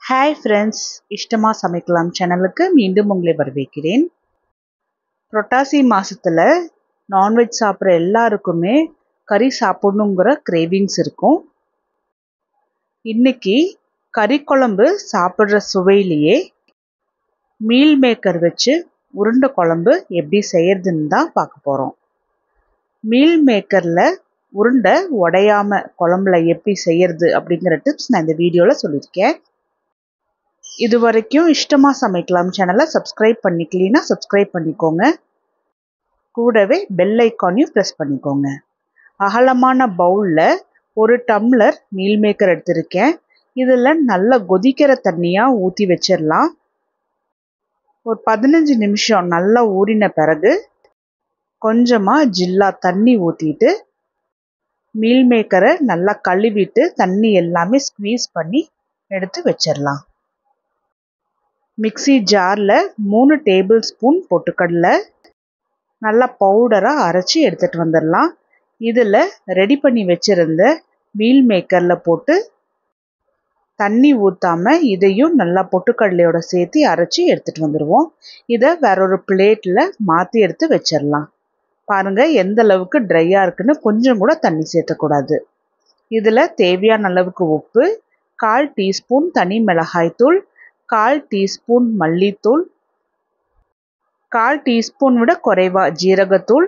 Hi friends, இஷ்டமாக சமைக்கலாம் சேனலுக்கு மீண்டும் உங்களை வரவேற்கிறேன். புரட்டாசி மாதத்தில் நான்வெஜ் சாப்பிட்ற எல்லாருக்குமே கறி சாப்பிடணுங்கிற கிரேவிங்ஸ் இருக்கும். இன்னைக்கு கறி குழம்பு சாப்பிட்ற சுவையிலேயே மீல் மேக்கர் வச்சு உருண்டை குழம்பு எப்படி செய்யறதுன்னு தான் பார்க்க போகிறோம். மீல் மேக்கரில் உருண்டை உடையாமல் குழம்புல எப்படி செய்யறது அப்படிங்கிற டிப்ஸ் நான் இந்த வீடியோவில் சொல்லியிருக்கேன். இது வரைக்கும் இஷ்டமாக சமைக்கலாம் சேனலை சப்ஸ்கிரைப் பண்ணிக்கலனா சப்ஸ்கிரைப் பண்ணிக்கோங்க. கூடவே பெல் ஐக்கானையும் ப்ரெஸ் பண்ணிக்கோங்க. அகலமான பவுலில் ஒரு டம்ளர் மீல் மேக்கர் எடுத்திருக்கேன். இதில் நல்லா கொதிக்கிற தண்ணியாக ஊற்றி வச்சிடலாம். ஒரு 15 நிமிஷம் நல்லா ஊறின பிறகு கொஞ்சமாக ஜில்லா தண்ணி ஊற்றிட்டு மீல் மேக்கரை நல்லா கழுவிட்டு தண்ணி எல்லாமே ஸ்க்வீஸ் பண்ணி எடுத்து வச்சிடலாம். மிக்ஸி ஜாரில் 3 டேபிள் ஸ்பூன் பொட்டுக்கடலை நல்லா பவுடராக அரைச்சி எடுத்துகிட்டு வந்துடலாம். இதில் ரெடி பண்ணி வச்சுருந்த மீல் மேக்கரில் போட்டு தண்ணி ஊற்றாமல் இதையும் நல்லா பொட்டுக்கடலையோட சேர்த்து அரைச்சி எடுத்துகிட்டு வந்துடுவோம். இதை வேறொரு பிளேட்டில் மாற்றி எடுத்து வச்சிடலாம். பாருங்கள் எந்த அளவுக்கு ட்ரையாக இருக்குன்னு கொஞ்சம் கூட தண்ணி சேர்த்தக்கூடாது. இதில் தேவையான அளவுக்கு உப்பு, 1/4 டீஸ்பூன் தனி மிளகாய்த்தூள், 1/4 டீஸ்பூன் மல்லித்தூள், 1/4 டீஸ்பூன் விட குறைவா ஜீரகத்தூள்,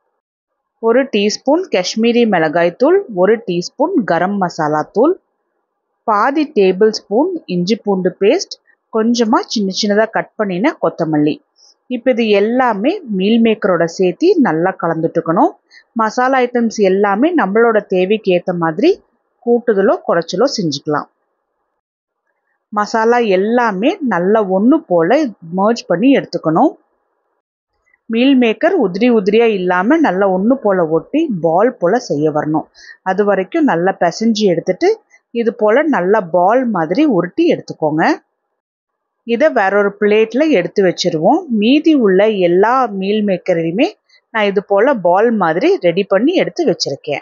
1 டீஸ்பூன் காஷ்மீரி மிளகாய்த்தூள், 1 டீஸ்பூன் கரம் மசாலா தூள், பாதி டேபிள் ஸ்பூன் இஞ்சி பூண்டு பேஸ்ட், கொஞ்சமாக சின்னதாக கட் பண்ணின கொத்தமல்லி. இப்போ இது எல்லாமே மீல் மேக்கரோட சேர்த்து நல்லா கலந்துட்டுக்கணும். மசாலா ஐட்டம்ஸ் எல்லாமே நம்மளோட தேவைக்கு ஏற்ற மாதிரி கூட்டுதலோ குறைச்சலோ செஞ்சுக்கலாம். மசாலா எல்லாமே நல்லா ஒன்று போல் மர்ஜ் பண்ணி எடுத்துக்கணும். மீல் மேக்கர் உதிரியாக இல்லாமல் நல்லா ஒன்று போல் ஒட்டி பால் போல் செய்ய வரணும். அது வரைக்கும் நல்லா பிசைஞ்சு எடுத்துட்டு இது போல் நல்லா பால் மாதிரி உருட்டி எடுத்துக்கோங்க. இதை வேறொரு பிளேட்டில் எடுத்து வச்சுருவோம். மீதி உள்ள எல்லா மீல் மேக்கரையுமே நான் இது போல் பால் மாதிரி ரெடி பண்ணி எடுத்து வச்சுருக்கேன்.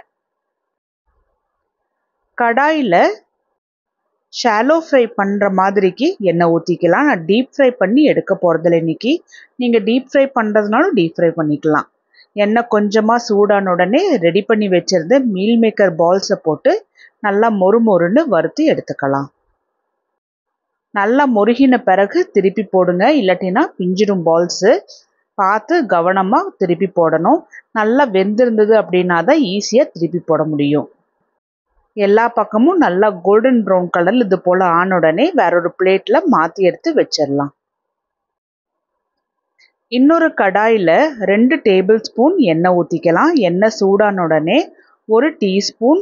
கடாயில் ஷாலோ ஃப்ரை பண்ணுற மாதிரிக்கு எண்ணெய் ஊற்றிக்கலாம். நான் டீப் ஃப்ரை பண்ணி எடுக்க போகிறதில்ல இன்னைக்கு. நீங்கள் டீப் ஃப்ரை பண்ணுறதுனாலும் டீப் ஃப்ரை பண்ணிக்கலாம். எண்ணெய் கொஞ்சமாக சூடான உடனே ரெடி பண்ணி வச்சுருந்த மீல் மேக்கர் பால்ஸை போட்டு நல்லா மொறுமொறுன்னு வறுத்து எடுத்துக்கலாம். நல்லா முருகின பிறகு திருப்பி போடுங்க, இல்லாட்டினா பிஞ்சிடும் பால்ஸு. பார்த்து கவனமாக திருப்பி போடணும். நல்லா வெந்திருந்தது அப்படின்னா தான் ஈஸியாக திருப்பி போட முடியும். எல்லா பக்கமும் நல்லா கோல்டன் ப்ரௌன் கலர் இது போல் ஆன உடனே வேறொரு பிளேட்டில் மாற்றி எடுத்து வச்சிடலாம். இன்னொரு கடாயில் 2 டேபிள் ஸ்பூன் எண்ணெய் ஊற்றிக்கலாம். எண்ணெய் சூடான உடனே 1 டீஸ்பூன்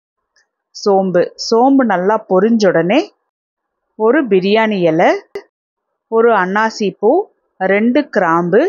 சோம்பு நல்லா பொரிஞ்ச உடனே 1 பிரியாணி இலை, 1 அன்னாசி பூ, 2 கிராம்பு,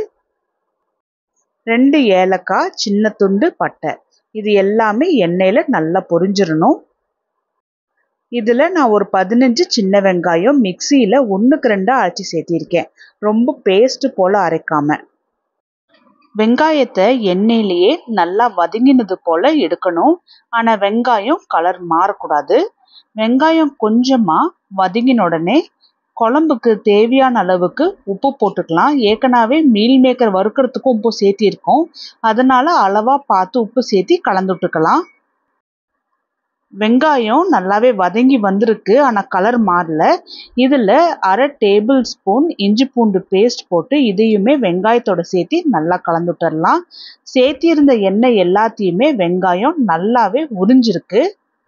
2 ஏலக்காய், சின்ன துண்டு பட்டை. இது எல்லாமே எண்ணெயில் நல்லா பொரிஞ்சிடணும். இதில் நான் ஒரு 15 சின்ன வெங்காயம் மிக்சியில் 1க்கு 2 அரைச்சி சேர்த்திருக்கேன். ரொம்ப பேஸ்ட்டு போல் அரைக்காமல். வெங்காயத்தை எண்ணெயிலேயே நல்லா வதங்கினது போல் எடுக்கணும். ஆனால் வெங்காயம் கலர் மாறக்கூடாது. வெங்காயம் கொஞ்சமாக வதங்கின உடனே குழம்புக்கு தேவையான அளவுக்கு உப்பு போட்டுக்கலாம். ஏற்கனவே மீல் மேக்கர் வறுக்கிறதுக்கும் உப்பு சேர்த்திருக்கோம். அதனால் அளவாக பார்த்து உப்பு சேர்த்தி கலந்துட்டுக்கலாம். வெங்காயம் நல்லாவே வதங்கி வந்திருக்கு, ஆனால் கலர் மாறல. இதில் 1/2 டேபிள் ஸ்பூன் இஞ்சி பூண்டு பேஸ்ட் போட்டு இதையுமே வெங்காயத்தோட சேர்த்து நல்லா கலந்துட்டுடலாம். சேர்த்திருந்த எண்ணெய் எல்லாத்தையுமே வெங்காயம் நல்லாவே உறிஞ்சிருக்கு.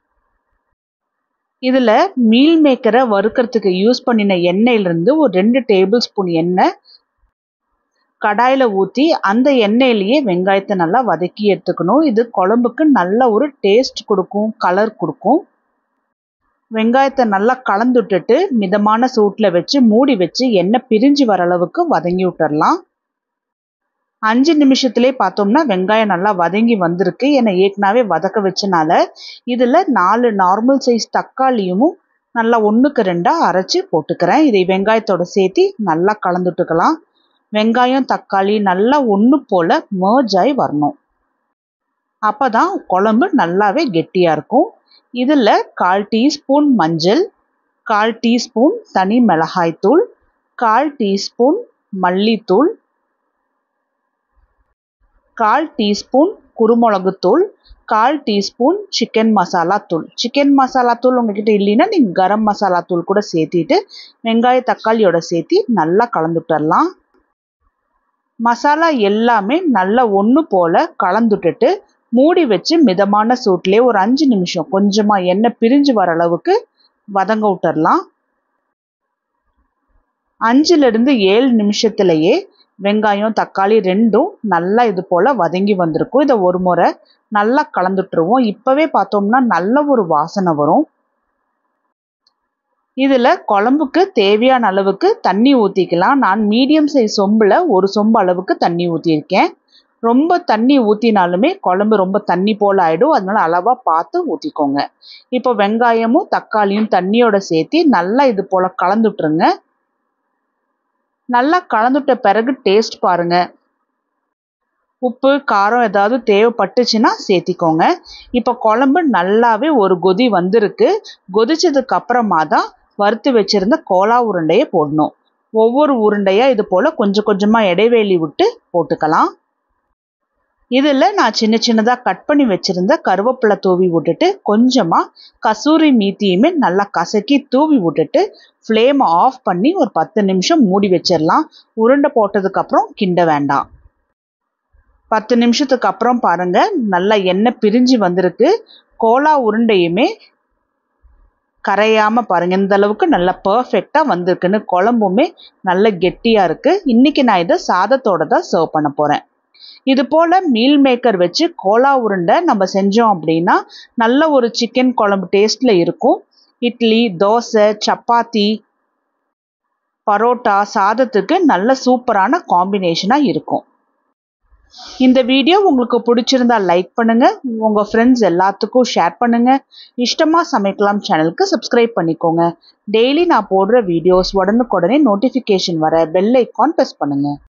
இதில் மீல் மேக்கரை வறுக்கிறதுக்கு யூஸ் பண்ணின எண்ணெயிலிருந்து ஒரு 2 டேபிள் ஸ்பூன் எண்ணெய் கடாயில் ஊற்றி அந்த எண்ணெயிலேயே வெங்காயத்தை நல்லா வதக்கி எடுத்துக்கணும். இது குழம்புக்கு நல்ல ஒரு டேஸ்ட் கொடுக்கும், கலர் கொடுக்கும். வெங்காயத்தை நல்லா கலந்துட்டுட்டு மிதமான சூட்டில் வச்சு மூடி வச்சு எண்ணெய் பிரிஞ்சு வர அளவுக்கு வதங்கி விட்டுடலாம். 5 நிமிஷத்துலேயே பார்த்தோம்னா வெங்காயம் நல்லா வதங்கி வந்திருக்கு. என்னை ஏற்கனவே வதக்க வச்சனால இதில் 4 நார்மல் சைஸ் தக்காளியும் நல்லா 1க்கு 2 அரைச்சி போட்டுக்கிறேன். இதை வெங்காயத்தோட சேர்த்து நல்லா கலந்துட்டுக்கலாம். வெங்காயம் தக்காளி நல்லா ஒன்று போல் மர்ஜ் ஆகி வரணும். அப்போ தான் குழம்பு நல்லாவே கெட்டியாக இருக்கும். இதில் 1/4 டீஸ்பூன் மஞ்சள், 1/4 டீஸ்பூன் தனி மிளகாய் தூள், 1/4 டீஸ்பூன் மல்லித்தூள், 1/4 டீஸ்பூன் குருமிளகு தூள், 1/4 டீஸ்பூன் சிக்கன் மசாலா தூள். சிக்கன் மசாலா தூள் உங்ககிட்ட இல்லைன்னா நீங்கள் கரம் மசாலா தூள் கூட சேர்த்திட்டு வெங்காய தக்காளியோட சேர்த்து நல்லா கலந்துட்டுடலாம். மசாலா எல்லாமே நல்லா ஒன்று போல் கலந்துட்டுட்டு மூடி வச்சு மிதமான சூட்லேயே ஒரு 5 நிமிஷம் கொஞ்சமாக எண்ணெய் பிரிஞ்சு வர அளவுக்கு வதங்க விட்டுடலாம். 5லிருந்து 7 நிமிஷத்துலேயே வெங்காயம் தக்காளி ரெண்டும் நல்லா இது போல் வதங்கி வந்திருக்கும். இதை ஒரு முறை நல்லா கலந்துட்டுருவோம். இப்போவே பார்த்தோம்னா நல்ல ஒரு வாசனை வரும். இதில் குழம்புக்கு தேவையான அளவுக்கு தண்ணி ஊற்றிக்கலாம். நான் மீடியம் சைஸ் சொம்பில் ஒரு சொம்பு அளவுக்கு தண்ணி ஊற்றியிருக்கேன். ரொம்ப தண்ணி ஊற்றினாலுமே குழம்பு ரொம்ப தண்ணி போல் ஆகிடும். அதனால அளவாக பார்த்து ஊற்றிக்கோங்க. இப்போ வெங்காயமும் தக்காளியும் தண்ணியோட சேர்த்து நல்லா இது போல் கலந்துட்டுருங்க. நல்லா கலந்துட்ட பிறகு டேஸ்ட் பாருங்கள். உப்பு காரம் ஏதாவது தேவைப்பட்டுச்சுன்னா சேர்த்திக்கோங்க. இப்போ குழம்பு நல்லாவே ஒரு கொதி வந்திருக்கு. கொதிச்சதுக்கு அப்புறமா தான் வறுத்து வச்சுருந்த கோலா உருண்டையை போடணும். ஒவ்வொரு உருண்டையாக இது போல் கொஞ்சம் கொஞ்சமாக இடைவெளி விட்டு போட்டுக்கலாம். இதில் நான் சின்ன சின்னதாக கட் பண்ணி வச்சுருந்த கருவேப்பிலை தூவி விட்டுட்டு கொஞ்சமாக கசூரி மீத்தியுமே நல்லா கசக்கி தூவி விட்டுட்டு ஃப்ளேமை ஆஃப் பண்ணி ஒரு 10 நிமிஷம் மூடி வச்சிடலாம். உருண்டை போட்டதுக்கப்புறம் கிண்ட வேண்டாம். 10 நிமிஷத்துக்கு அப்புறம் பாருங்கள் நல்லா எண்ணெய் பிரிஞ்சு வந்திருக்கு. கோலா உருண்டையுமே கரையாமல் பாருங்கள் இந்த அளவுக்கு நல்லா பர்ஃபெக்டாக வந்திருக்குன்னு. குழம்புமே நல்ல கெட்டியாக இருக்குது. இன்றைக்கி நான் இதை சாதத்தோடு தான் சர்வ் பண்ண போகிறேன். இது போல் மீல் மேக்கர் வச்சு கோலா உருண்டை நம்ம செஞ்சோம் அப்படின்னா நல்ல ஒரு சிக்கன் குழம்பு டேஸ்ட்டில் இருக்கும். இட்லி, தோசை, சப்பாத்தி, பரோட்டா, சாதத்துக்கு நல்ல சூப்பரான காம்பினேஷனாக இருக்கும். இந்த வீடியோ உங்களுக்கு பிடிச்சிருந்தா லைக் பண்ணுங்கள். உங்கள் ஃப்ரெண்ட்ஸ் எல்லாத்துக்கும் ஷேர் பண்ணுங்கள். இஷ்டமாக சமைக்கலாம் சேனலுக்கு சப்ஸ்கிரைப் பண்ணிக்கோங்க. டெய்லி நான் போடுற வீடியோஸ் உடனுக்குடனே நோட்டிஃபிகேஷன் வர பெல் ஐக்கான் ப்ரெஸ் பண்ணுங்கள்.